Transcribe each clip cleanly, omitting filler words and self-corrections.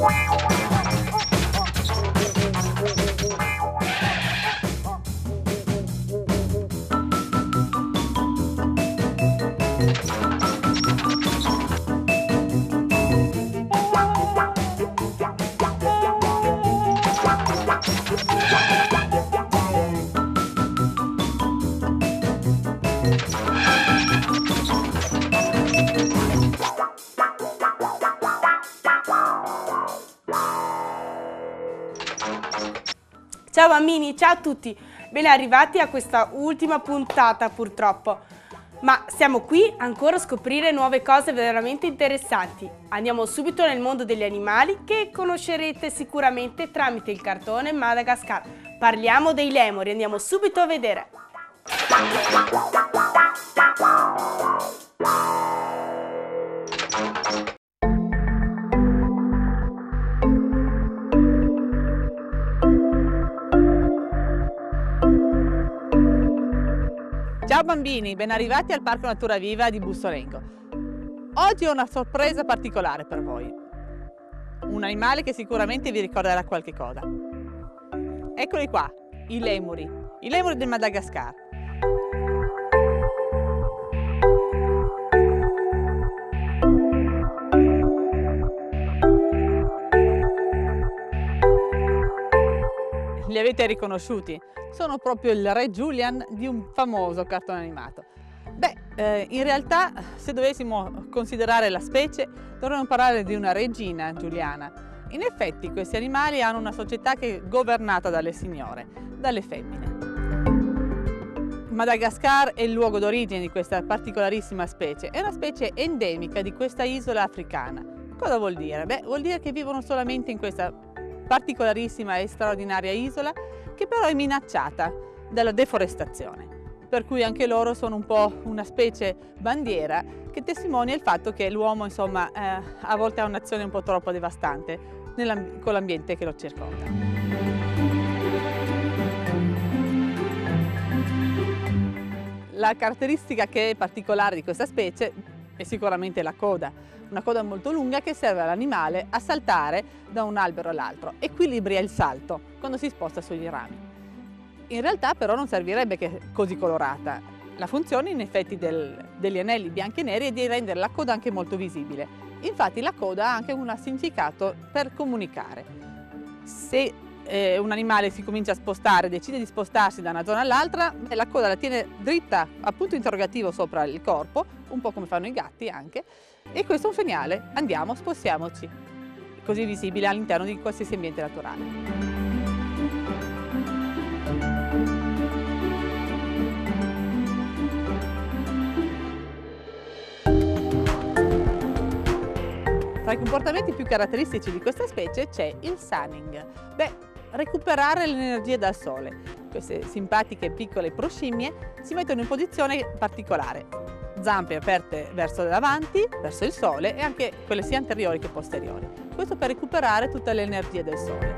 Ciao bambini, ciao a tutti, ben arrivati a questa ultima puntata purtroppo, ma siamo qui ancora a scoprire nuove cose veramente interessanti. Andiamo subito nel mondo degli animali che conoscerete sicuramente tramite il cartone Madagascar. Parliamo dei lemuri, andiamo subito a vedere. Ciao bambini, ben arrivati al Parco Natura Viva di Bussolengo. Oggi ho una sorpresa particolare per voi. Un animale che sicuramente vi ricorderà qualche cosa. Eccoli qua, i lemuri del Madagascar. Li avete riconosciuti? Sono proprio il re Julian di un famoso cartone animato. In realtà, se dovessimo considerare la specie, dovremmo parlare di una regina giuliana. In effetti, questi animali hanno una società che è governata dalle signore, dalle femmine. Madagascar è il luogo d'origine di questa particolarissima specie. È una specie endemica di questa isola africana. Cosa vuol dire? Vuol dire che vivono solamente in questa particolarissima e straordinaria isola, che però è minacciata dalla deforestazione, per cui anche loro sono un po' una specie bandiera che testimonia il fatto che l'uomo insomma a volte ha un'azione un po' troppo devastante con l'ambiente che lo circonda. La caratteristica che è particolare di questa specie è sicuramente la coda, una coda molto lunga che serve all'animale a saltare da un albero all'altro, equilibria il salto quando si sposta sugli rami. In realtà però non servirebbe che così colorata. La funzione in effetti degli anelli bianchi e neri è di rendere la coda anche molto visibile. Infatti la coda ha anche un significato per comunicare. Se un animale si comincia a spostare, decide di spostarsi da una zona all'altra, la coda la tiene dritta, appunto interrogativo, sopra il corpo, un po' come fanno i gatti anche, e questo è un segnale: andiamo, spostiamoci, così visibile all'interno di qualsiasi ambiente naturale. Tra i comportamenti più caratteristici di questa specie c'è il sunning. Recuperare l'energia dal sole. Queste simpatiche piccole proscimmie si mettono in posizione particolare. Zampe aperte verso davanti, verso il sole, e anche quelle sia anteriori che posteriori. Questo per recuperare tutta l'energia del sole.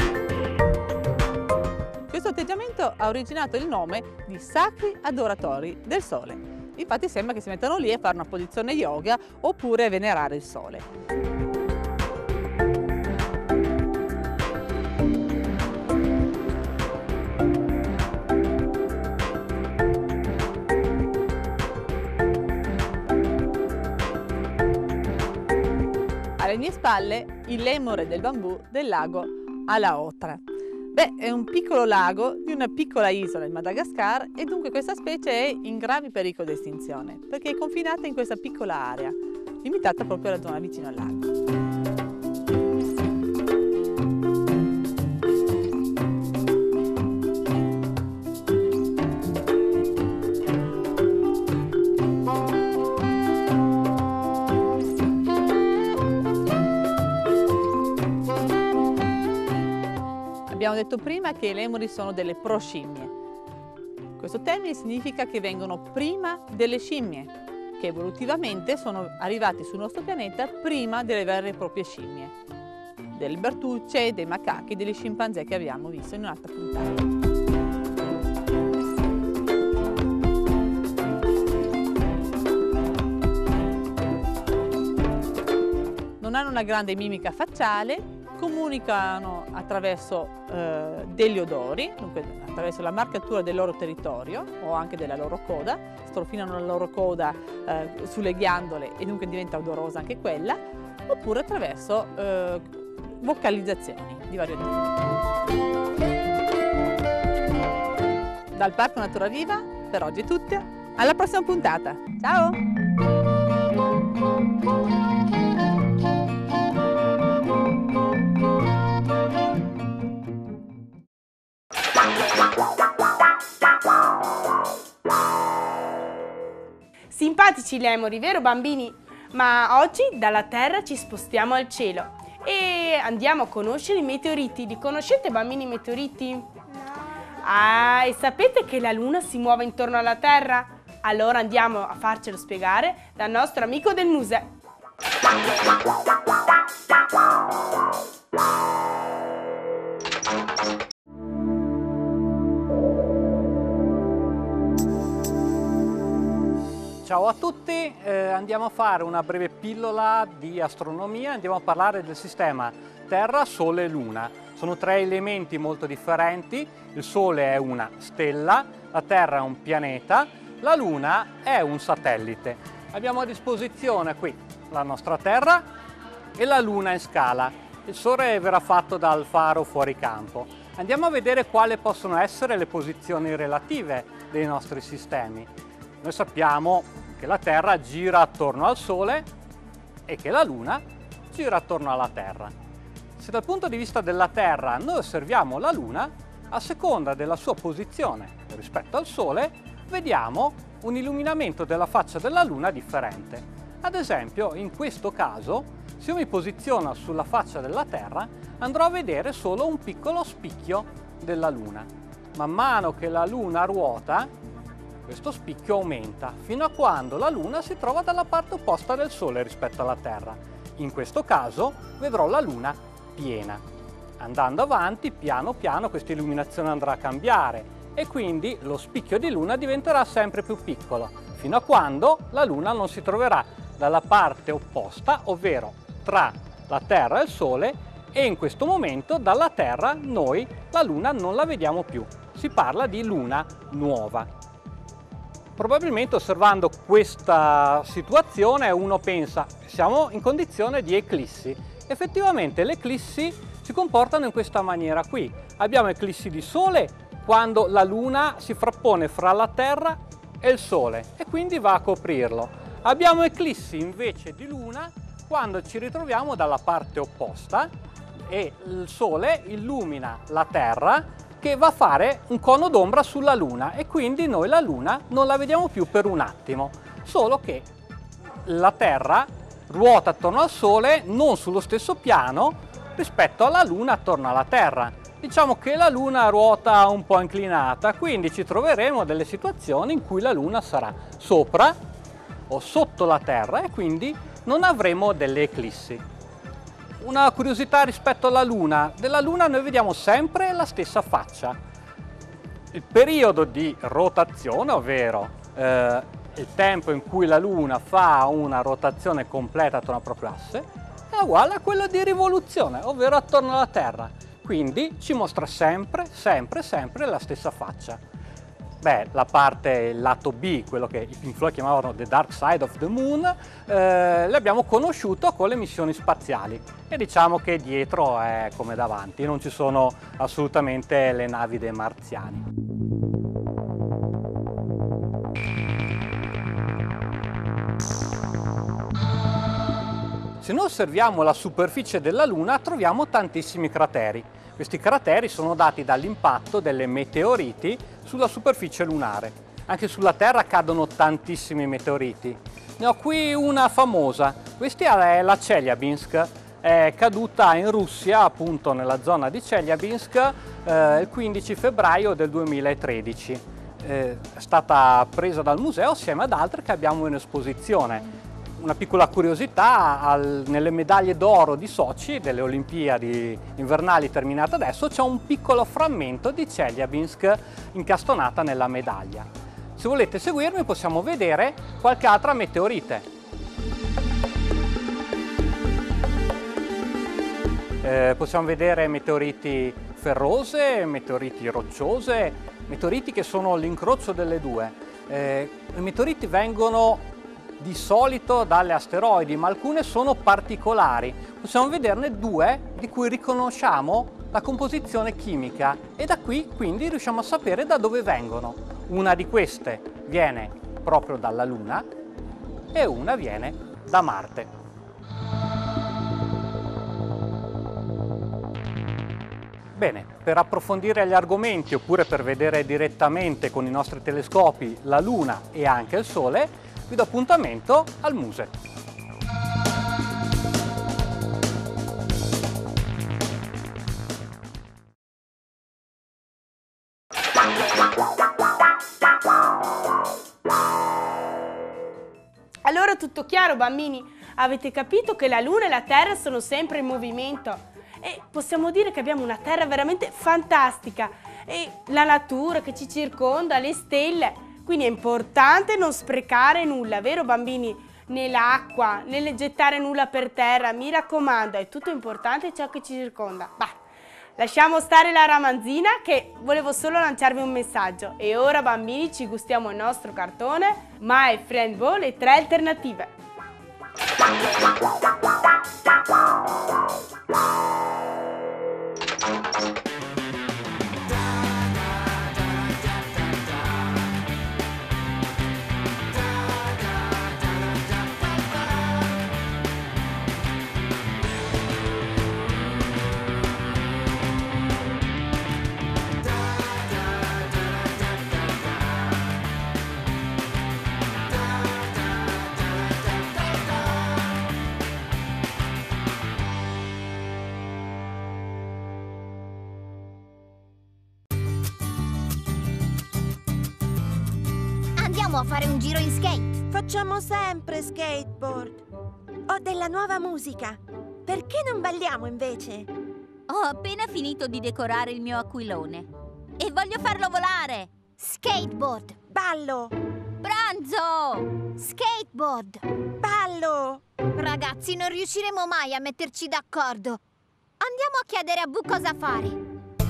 Questo atteggiamento ha originato il nome di sacri adoratori del sole. Infatti sembra che si mettano lì a fare una posizione yoga oppure a venerare il sole. Alle mie spalle il lemure del bambù del lago Alaotra. È un piccolo lago di una piccola isola in Madagascar e dunque questa specie è in grave pericolo di estinzione perché è confinata in questa piccola area, limitata proprio alla zona vicino al lago. Abbiamo detto prima che i lemuri sono delle proscimmie. Questo termine significa che vengono prima delle scimmie, che evolutivamente sono arrivati sul nostro pianeta prima delle vere e proprie scimmie, delle bertucce, dei macachi, degli scimpanzé che abbiamo visto in un'altra puntata. Non hanno una grande mimica facciale, comunicano attraverso degli odori, dunque attraverso la marcatura del loro territorio o anche della loro coda, strofinano la loro coda sulle ghiandole e dunque diventa odorosa anche quella, oppure attraverso vocalizzazioni di vario tipo. Dal Parco Natura Viva per oggi è tutto, alla prossima puntata, ciao! Simpatici lemuri, vero bambini? Ma oggi dalla Terra ci spostiamo al cielo e andiamo a conoscere i meteoriti. Li conoscete, bambini, i meteoriti? No. Ah, e sapete che la Luna si muove intorno alla Terra? Allora andiamo a farcelo spiegare dal nostro amico del museo. Ciao a tutti, andiamo a fare una breve pillola di astronomia, andiamo a parlare del sistema Terra, Sole e Luna. Sono tre elementi molto differenti, il Sole è una stella, la Terra è un pianeta, la Luna è un satellite. Abbiamo a disposizione qui la nostra Terra e la Luna in scala. Il Sole verrà fatto dal faro fuori campo. Andiamo a vedere quali possono essere le posizioni relative dei nostri sistemi. Noi sappiamo che la Terra gira attorno al Sole e che la Luna gira attorno alla Terra. Se dal punto di vista della Terra noi osserviamo la Luna, a seconda della sua posizione rispetto al Sole, vediamo un illuminamento della faccia della Luna differente. Ad esempio, in questo caso, se io mi posiziono sulla faccia della Terra, andrò a vedere solo un piccolo spicchio della Luna. Man mano che la Luna ruota, questo spicchio aumenta fino a quando la Luna si trova dalla parte opposta del Sole rispetto alla Terra. In questo caso vedrò la Luna piena. Andando avanti, piano piano, questa illuminazione andrà a cambiare e quindi lo spicchio di Luna diventerà sempre più piccolo, fino a quando la Luna non si troverà dalla parte opposta, ovvero tra la Terra e il Sole, e in questo momento dalla Terra noi la Luna non la vediamo più. Si parla di Luna nuova. Probabilmente osservando questa situazione uno pensa siamo in condizione di eclissi. Effettivamente le eclissi si comportano in questa maniera qui. Abbiamo eclissi di Sole quando la Luna si frappone fra la Terra e il Sole e quindi va a coprirlo. Abbiamo eclissi invece di Luna quando ci ritroviamo dalla parte opposta e il Sole illumina la Terra che va a fare un cono d'ombra sulla Luna e quindi noi la Luna non la vediamo più per un attimo, solo che la Terra ruota attorno al Sole non sullo stesso piano rispetto alla Luna attorno alla Terra. Diciamo che la Luna ruota un po' inclinata, quindi ci troveremo delle situazioni in cui la Luna sarà sopra o sotto la Terra e quindi non avremo delle eclissi. Una curiosità rispetto alla Luna, della Luna noi vediamo sempre la stessa faccia. Il periodo di rotazione, ovvero il tempo in cui la Luna fa una rotazione completa attorno al proprio asse, è uguale a quello di rivoluzione, ovvero attorno alla Terra. Quindi ci mostra sempre la stessa faccia. Beh, la parte, il lato B, quello che i Pink Floyd chiamavano The Dark Side of the Moon, l'abbiamo conosciuto con le missioni spaziali e diciamo che dietro è come davanti, non ci sono assolutamente le navi dei marziani. Se noi osserviamo la superficie della Luna troviamo tantissimi crateri. Questi crateri sono dati dall'impatto delle meteoriti sulla superficie lunare. Anche sulla Terra cadono tantissimi meteoriti. Ne ho qui una famosa. Questa è la Chelyabinsk, è caduta in Russia, appunto nella zona di Chelyabinsk, il 15 febbraio del 2013. È stata presa dal museo assieme ad altre che abbiamo in esposizione. Una piccola curiosità, nelle medaglie d'oro di Sochi, delle Olimpiadi invernali terminate adesso, c'è un piccolo frammento di Chelyabinsk incastonata nella medaglia. Se volete seguirmi possiamo vedere qualche altra meteorite. Possiamo vedere meteoriti ferrose, meteoriti rocciose, meteoriti che sono l'incrocio delle due. I meteoriti vengono di solito dalle asteroidi, ma alcune sono particolari. Possiamo vederne due di cui riconosciamo la composizione chimica e da qui quindi riusciamo a sapere da dove vengono. Una di queste viene proprio dalla Luna e una viene da Marte. Bene, per approfondire gli argomenti oppure per vedere direttamente con i nostri telescopi la Luna e anche il Sole, vi do appuntamento al Muse. Allora tutto chiaro, bambini? Avete capito che la Luna e la Terra sono sempre in movimento? E possiamo dire che abbiamo una Terra veramente fantastica e la natura che ci circonda, le stelle, quindi è importante non sprecare nulla, vero bambini? Né l'acqua, né gettare nulla per terra, mi raccomando, è tutto importante ciò che ci circonda. Bah, lasciamo stare la ramanzina che volevo solo lanciarvi un messaggio e ora bambini ci gustiamo il nostro cartone My Friend Bo, le 3 alternative. Andiamo a fare un giro in skate. Facciamo sempre skateboard. Ho della nuova musica. Perché non balliamo invece? Ho appena finito di decorare il mio aquilone e voglio farlo volare. Skateboard. Ballo! Pranzo! Skateboard. Ballo! Ragazzi, non riusciremo mai a metterci d'accordo. Andiamo a chiedere a Bu cosa fare.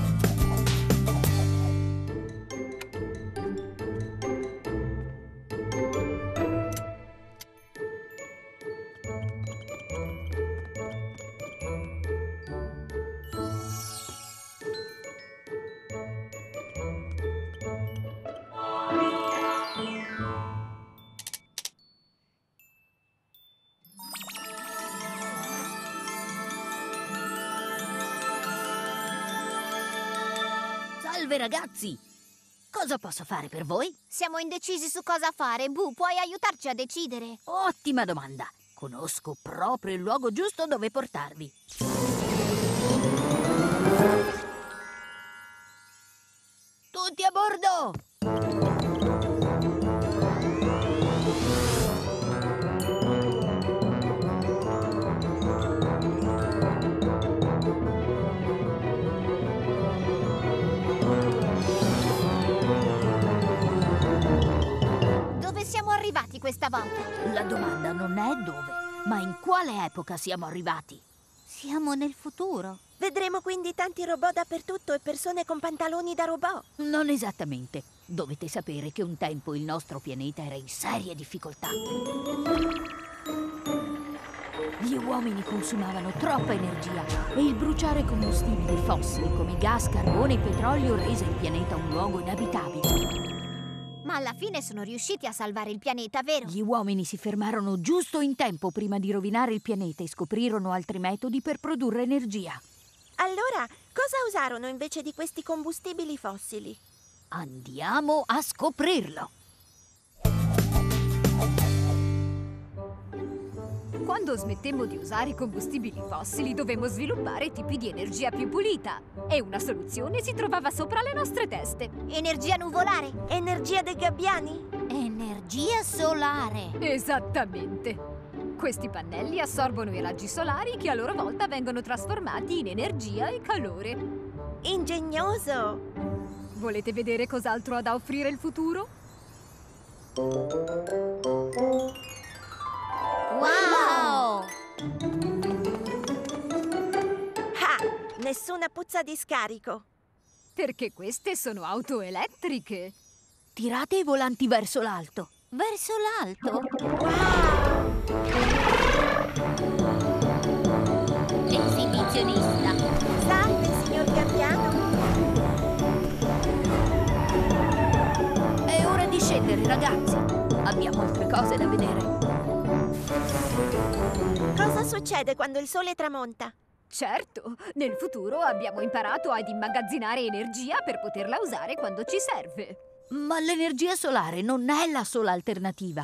Salve ragazzi! Cosa posso fare per voi? Siamo indecisi su cosa fare. Bu, puoi aiutarci a decidere? Ottima domanda! Conosco proprio il luogo giusto dove portarvi. Tutti a bordo! Dove siamo arrivati questa volta? La domanda non è dove, ma in quale epoca siamo arrivati? Siamo nel futuro. Vedremo quindi tanti robot dappertutto e persone con pantaloni da robot. Non esattamente. Dovete sapere che un tempo il nostro pianeta era in serie difficoltà. Gli uomini consumavano troppa energia e il bruciare combustibili fossili come gas, carbone e petrolio rese il pianeta un luogo inabitabile. Ma alla fine sono riusciti a salvare il pianeta, vero? Gli uomini si fermarono giusto in tempo prima di rovinare il pianeta e scoprirono altri metodi per produrre energia. Allora, cosa usarono invece di questi combustibili fossili? Andiamo a scoprirlo. Quando smettemmo di usare i combustibili fossili, dovemmo sviluppare tipi di energia più pulita. E una soluzione si trovava sopra le nostre teste. Energia nuvolare. Energia dei gabbiani? Energia solare. Esattamente. Questi pannelli assorbono i raggi solari che a loro volta vengono trasformati in energia e calore. Ingegnoso! Volete vedere cos'altro ha da offrire il futuro? Wow! Ah! Nessuna puzza di scarico. Perché queste sono auto elettriche. Tirate i volanti verso l'alto. Verso l'alto? Esibizionista. Salve, signor Gabbiano. È ora di scendere, ragazzi. Abbiamo altre cose da vedere. Cosa succede quando il sole tramonta? Certo, nel futuro abbiamo imparato ad immagazzinare energia per poterla usare quando ci serve. Ma l'energia solare non è la sola alternativa.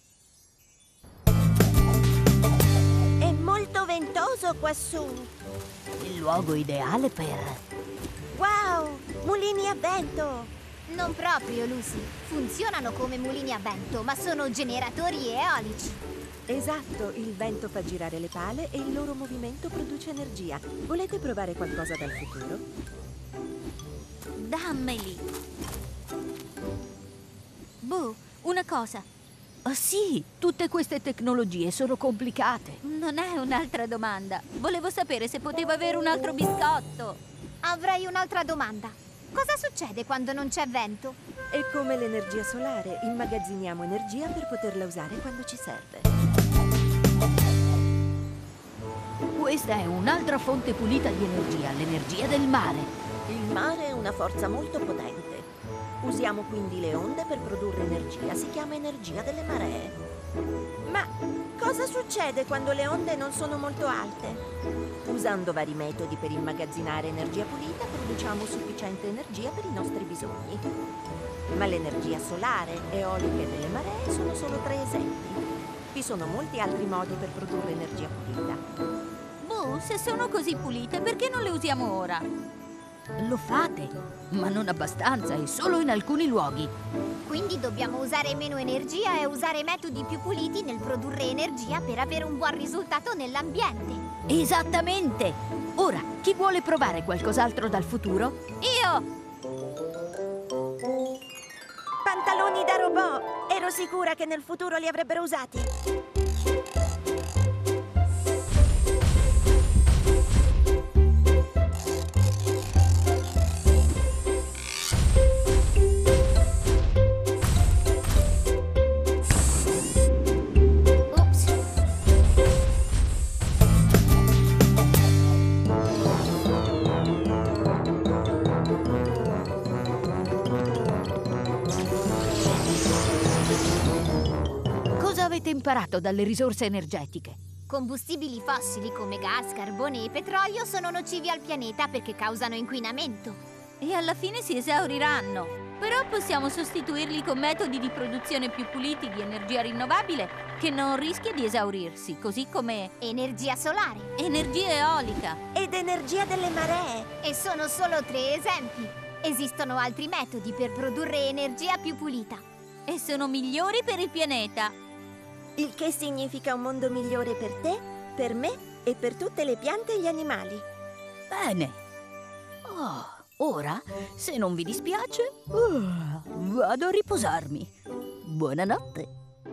È molto ventoso quassù. Il luogo ideale per... Wow, mulini a vento. Non proprio, Lucy. Funzionano come mulini a vento, ma sono generatori eolici. Esatto, il vento fa girare le pale e il loro movimento produce energia. Volete provare qualcosa dal futuro? Dammeli. Boh, una cosa. Ah sì, tutte queste tecnologie sono complicate. Non è un'altra domanda. Volevo sapere se potevo avere un altro biscotto. Avrei un'altra domanda. Cosa succede quando non c'è vento? È come l'energia solare, immagazziniamo energia per poterla usare quando ci serve. Questa è un'altra fonte pulita di energia, l'energia del mare. Il mare è una forza molto potente. Usiamo quindi le onde per produrre energia, si chiama energia delle maree. Ma cosa succede quando le onde non sono molto alte? Usando vari metodi per immagazzinare energia pulita, produciamo sufficiente energia per i nostri bisogni. Ma l'energia solare, eolica e delle maree sono solo 3 esempi. Vi sono molti altri modi per produrre energia pulita. Boh, se sono così pulite, perché non le usiamo ora? Lo fate, ma non abbastanza e solo in alcuni luoghi. Quindi dobbiamo usare meno energia e usare metodi più puliti nel produrre energia per avere un buon risultato nell'ambiente. Esattamente! Ora, chi vuole provare qualcos'altro dal futuro? Io! Pantaloni da robot! Ero sicura che nel futuro li avrebbero usati. Avete imparato dalle risorse energetiche? Combustibili fossili come gas, carbone e petrolio sono nocivi al pianeta perché causano inquinamento. E alla fine si esauriranno. Però possiamo sostituirli con metodi di produzione più puliti di energia rinnovabile che non rischia di esaurirsi, così come energia solare, energia eolica ed energia delle maree. E sono solo 3 esempi. Esistono altri metodi per produrre energia più pulita. E sono migliori per il pianeta. Il che significa un mondo migliore per te, per me e per tutte le piante e gli animali. Bene. Ora, se non vi dispiace, vado a riposarmi. Buonanotte.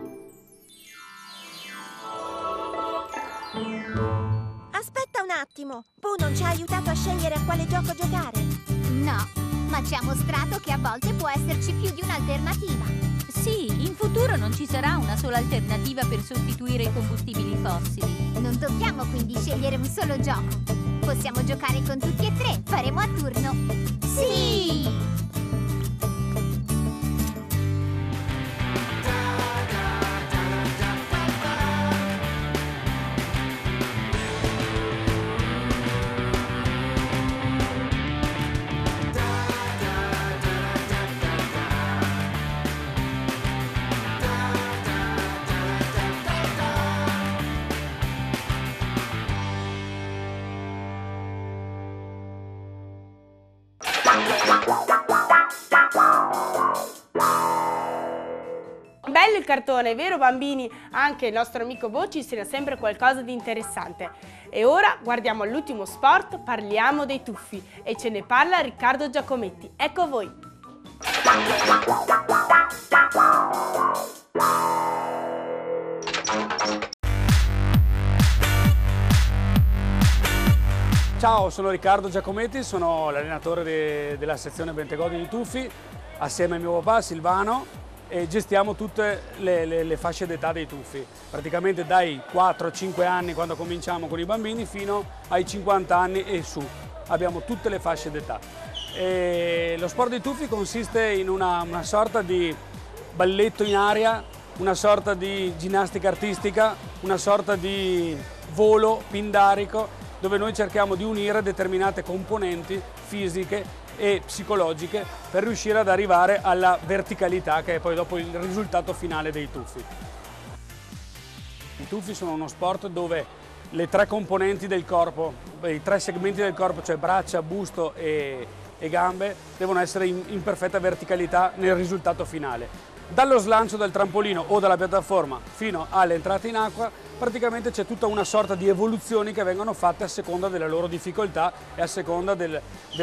Aspetta un attimo. Boo non ci ha aiutato a scegliere a quale gioco giocare. No, ma ci ha mostrato che a volte può esserci più di un'alternativa. Sì, in futuro non ci sarà una sola alternativa per sostituire i combustibili fossili. Non dobbiamo quindi scegliere un solo gioco. Possiamo giocare con tutti e 3. Faremo a turno. Sì! Bello il cartone, vero bambini? Anche il nostro amico Bo ci insegna sempre qualcosa di interessante. E ora guardiamo all'ultimo sport, parliamo dei tuffi e ce ne parla Riccardo Giacometti. Ecco a voi! Ciao, sono Riccardo Giacometti, sono l'allenatore della sezione Bentegodi di tuffi, assieme a mio papà Silvano, e gestiamo tutte le fasce d'età dei tuffi, praticamente dai 4-5 anni quando cominciamo con i bambini fino ai 50 anni e su, abbiamo tutte le fasce d'età. Lo sport dei tuffi consiste in una sorta di balletto in aria, una sorta di ginnastica artistica, una sorta di volo pindarico, dove noi cerchiamo di unire determinate componenti fisiche e psicologiche per riuscire ad arrivare alla verticalità, che è poi dopo il risultato finale dei tuffi. I tuffi sono uno sport dove le tre componenti del corpo, i tre segmenti del corpo, cioè braccia, busto e gambe, devono essere in perfetta verticalità nel risultato finale. Dallo slancio del trampolino o dalla piattaforma fino all'entrata in acqua, praticamente c'è tutta una sorta di evoluzioni che vengono fatte a seconda della loro difficoltà e a seconda del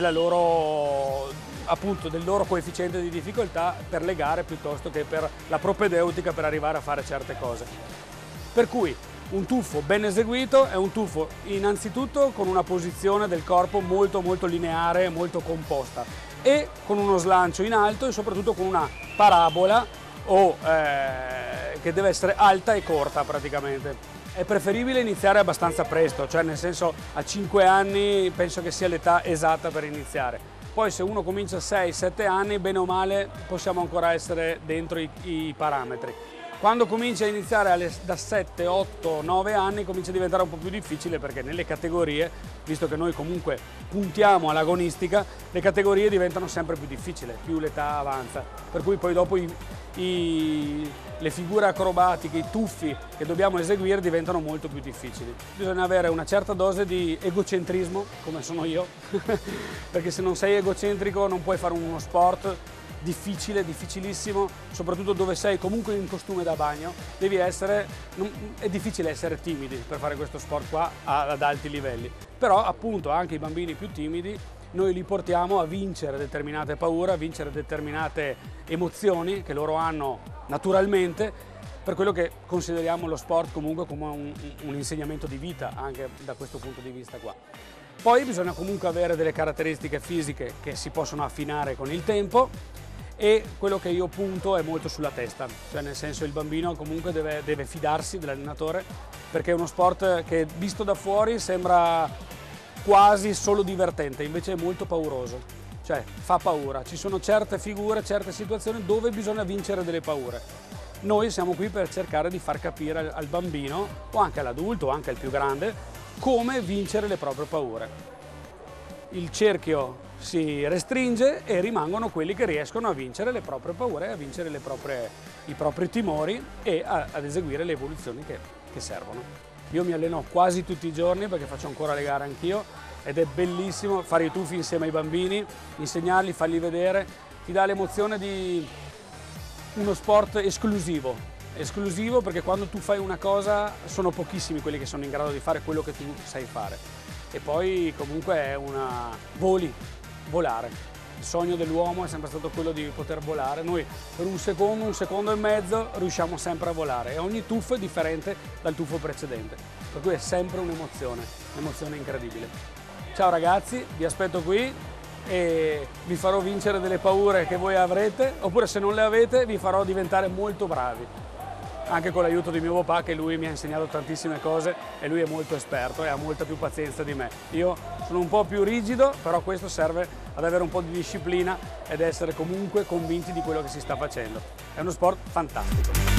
loro coefficiente di difficoltà per le gare piuttosto che per la propedeutica per arrivare a fare certe cose. Per cui un tuffo ben eseguito è un tuffo innanzitutto con una posizione del corpo molto lineare, molto composta, e con uno slancio in alto e soprattutto con una parabola che deve essere alta e corta praticamente. È preferibile iniziare abbastanza presto, cioè nel senso a 5 anni penso che sia l'età esatta per iniziare. Poi se uno comincia a 6-7 anni, bene o male possiamo ancora essere dentro i parametri. Quando comincia a iniziare da 7, 8, 9 anni comincia a diventare un po' più difficile, perché nelle categorie, visto che noi comunque puntiamo all'agonistica, le categorie diventano sempre più difficili, più l'età avanza. Per cui poi dopo le figure acrobatiche, i tuffi che dobbiamo eseguire diventano molto più difficili. Bisogna avere una certa dose di egocentrismo, come sono io, perché se non sei egocentrico non puoi fare uno sport difficile, difficilissimo, soprattutto dove sei comunque in costume da bagno. È difficile essere timidi per fare questo sport qua ad alti livelli, però appunto anche i bambini più timidi noi li portiamo a vincere determinate paure, a vincere determinate emozioni che loro hanno naturalmente, per quello che consideriamo lo sport comunque come un insegnamento di vita anche da questo punto di vista qua. Poi bisogna comunque avere delle caratteristiche fisiche che si possono affinare con il tempo, e quello che io punto è molto sulla testa, cioè nel senso il bambino comunque deve fidarsi dell'allenatore, perché è uno sport che visto da fuori sembra quasi solo divertente, invece è molto pauroso, cioè fa paura. Ci sono certe figure, certe situazioni dove bisogna vincere delle paure. Noi siamo qui per cercare di far capire al bambino, o anche all'adulto, o anche al più grande, come vincere le proprie paure. Il cerchio si restringe e rimangono quelli che riescono a vincere le proprie paure, a vincere i propri timori e ad eseguire le evoluzioni che servono. Io mi alleno quasi tutti i giorni perché faccio ancora le gare anch'io, ed è bellissimo fare i tuffi insieme ai bambini, insegnarli, farli vedere, ti dà l'emozione di uno sport esclusivo perché quando tu fai una cosa sono pochissimi quelli che sono in grado di fare quello che tu sai fare, e poi comunque è volare. Il sogno dell'uomo è sempre stato quello di poter volare. Noi per un secondo e mezzo riusciamo sempre a volare, e ogni tuffo è differente dal tuffo precedente, per cui è sempre un'emozione incredibile. Ciao ragazzi, vi aspetto qui e vi farò vincere delle paure che voi avrete, oppure se non le avete vi farò diventare molto bravi, anche con l'aiuto di mio papà, che lui mi ha insegnato tantissime cose e lui è molto esperto e ha molta più pazienza di me. Io sono un po' più rigido, però questo serve ad avere un po' di disciplina ed essere comunque convinti di quello che si sta facendo. È uno sport fantastico.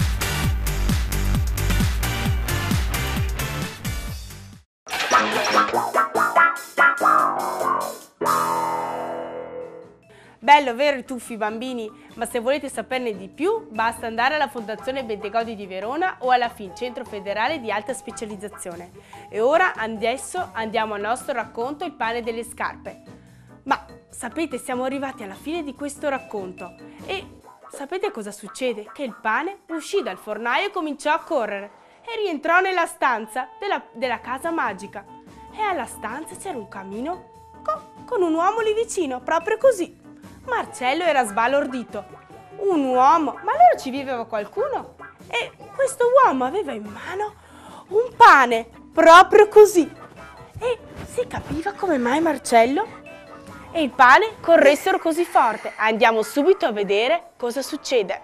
Bello, vero, i tuffi bambini? Ma se volete saperne di più, basta andare alla Fondazione Bentegodi di Verona o alla FIN, Centro Federale di Alta Specializzazione. E ora adesso andiamo al nostro racconto Il pane delle scarpe. Ma sapete, siamo arrivati alla fine di questo racconto e sapete cosa succede? Che il pane uscì dal fornaio e cominciò a correre e rientrò nella stanza della casa magica. E alla stanza c'era un camino con un uomo lì vicino, proprio così. Marcello era sbalordito. Un uomo? Ma allora ci viveva qualcuno? E questo uomo aveva in mano un pane, proprio così. E si capiva come mai Marcello e il pane corressero così forte. Andiamo subito a vedere cosa succede.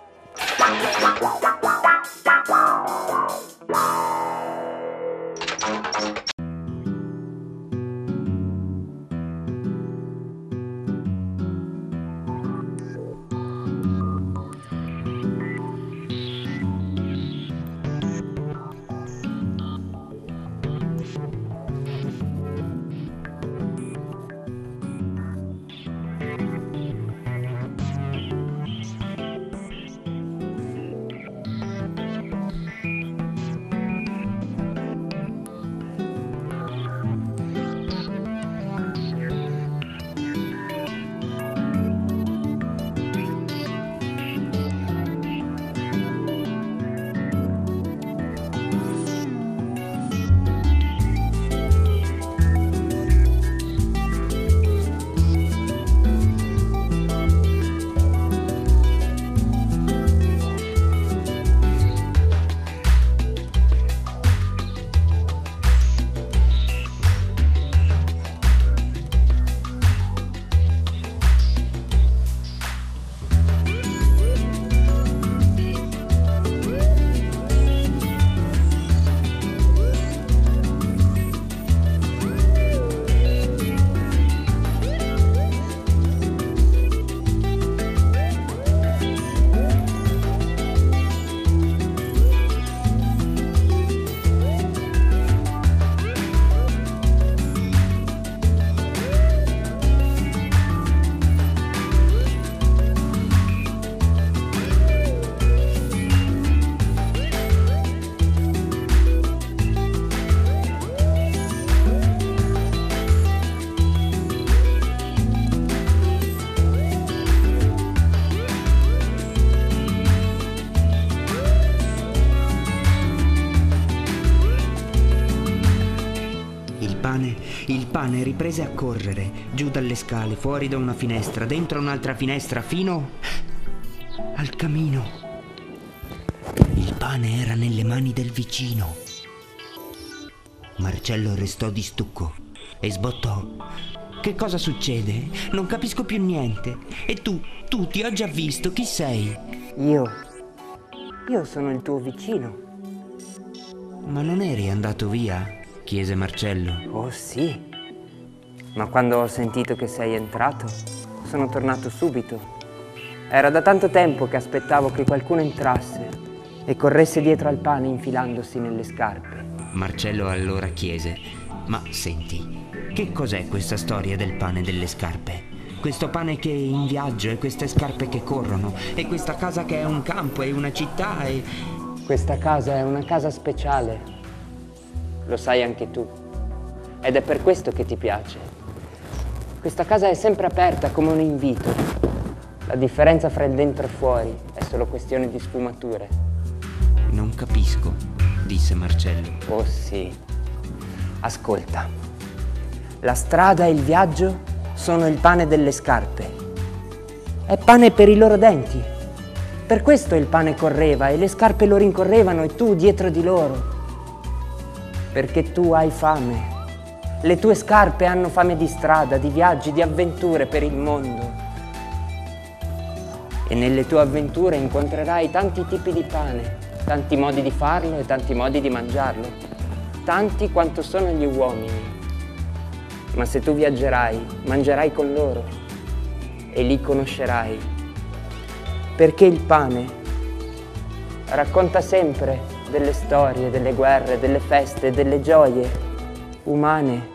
Il pane riprese a correre, giù dalle scale, fuori da una finestra, dentro un'altra finestra, fino al camino. Il pane era nelle mani del vicino. Marcello restò di stucco e sbottò. Che cosa succede? Non capisco più niente. E tu ti ho già visto, chi sei? Io sono il tuo vicino. Ma non eri andato via? Chiese Marcello. Oh sì, ma quando ho sentito che sei entrato, sono tornato subito. Era da tanto tempo che aspettavo che qualcuno entrasse e corresse dietro al pane infilandosi nelle scarpe. Marcello allora chiese: ma senti, che cos'è questa storia del pane e delle scarpe? Questo pane che è in viaggio e queste scarpe che corrono e questa casa che è un campo e una città e... Questa casa è una casa speciale. Lo sai anche tu, ed è per questo che ti piace. Questa casa è sempre aperta come un invito. La differenza fra il dentro e fuori è solo questione di sfumature. Non capisco, disse Marcello. Oh sì. Ascolta. La strada e il viaggio sono il pane delle scarpe. È pane per i loro denti. Per questo il pane correva e le scarpe lo rincorrevano e tu dietro di loro. Perché tu hai fame. Le tue scarpe hanno fame di strada, di viaggi, di avventure per il mondo. E nelle tue avventure incontrerai tanti tipi di pane, tanti modi di farlo e tanti modi di mangiarlo, tanti quanto sono gli uomini. Ma se tu viaggerai, mangerai con loro e li conoscerai. Perché il pane racconta sempre delle storie, delle guerre, delle feste, delle gioie umane.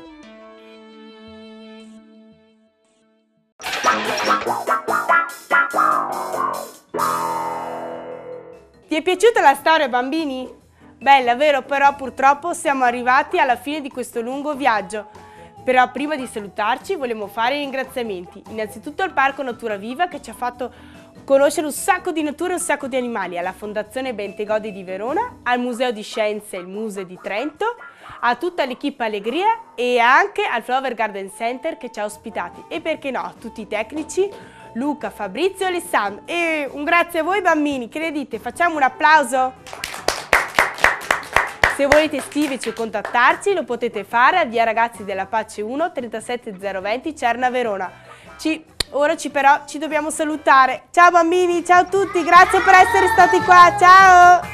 Ti è piaciuta la storia, bambini? Bella, vero? Però purtroppo siamo arrivati alla fine di questo lungo viaggio. Però prima di salutarci vogliamo fare i ringraziamenti. Innanzitutto al Parco Natura Viva che ci ha fatto conoscere un sacco di natura e un sacco di animali, alla Fondazione Bentegodi di Verona, al Museo di Scienze e il Muse di Trento, a tutta l'equipe Allegria e anche al Flower Garden Center che ci ha ospitati. E perché no, a tutti i tecnici, Luca, Fabrizio e Alessandro. E un grazie a voi bambini, che ne dite? Facciamo un applauso? Se volete iscriverci o contattarci lo potete fare a via Ragazzi della Pace 1 37020 Cerna Verona. Ora però ci dobbiamo salutare. Ciao bambini, ciao a tutti, grazie per essere stati qua, ciao!